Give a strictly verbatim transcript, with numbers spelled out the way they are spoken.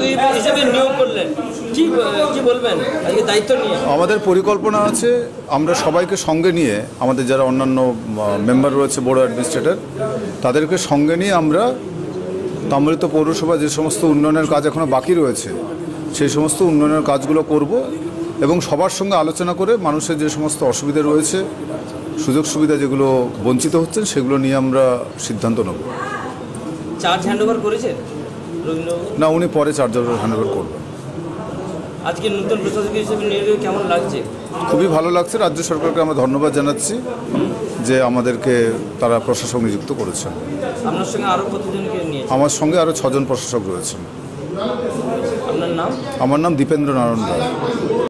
Whip হিসেবে নিয়োগ করলেন, কি কি বলবেন আজকে দায়িত্ব নিয়ে? আমাদের পরিকল্পনা আছে আমরা সবাইকে সঙ্গে নিয়ে, আমাদের যারা অন্যান্য মেম্বার রয়েছে বোর্ড অ্যাডমিনিস্ট্রেটর, তাদেরকে সঙ্গে নিয়ে আমরা তাম্রলিপ্ত পৌরসভা যে সমস্ত উন্নয়নের কাজ এখনও বাকি রয়েছে সেই সমস্ত উন্নয়নের কাজগুলো করব এবং সবার সঙ্গে আলোচনা করে মানুষের যে সমস্ত অসুবিধা রয়েছে, সুযোগ সুবিধা যেগুলো বঞ্চিত হচ্ছেন, সেগুলো নিয়ে আমরা সিদ্ধান্ত নেব। চার্জ হ্যান্ডওভার করেছে না, উনি পরে চার্জার হ্যান্ডওভার করবেন। আজকে নতুন প্রশাসক হিসেবে নিয়োগে কেমন লাগছে? খুবই ভালো লাগছে। রাজ্য সরকারকে আমরা ধন্যবাদ জানাচ্ছি যে আমাদেরকে তারা প্রশাসক নিযুক্ত করেছেন। আপনার সঙ্গে আরও কতজনকে নিয়েছে? আমার সঙ্গে আরও ছজন প্রশাসক রয়েছেন। আপনার নাম? আমার নাম দীপেন্দ্র নারায়ণ রায়।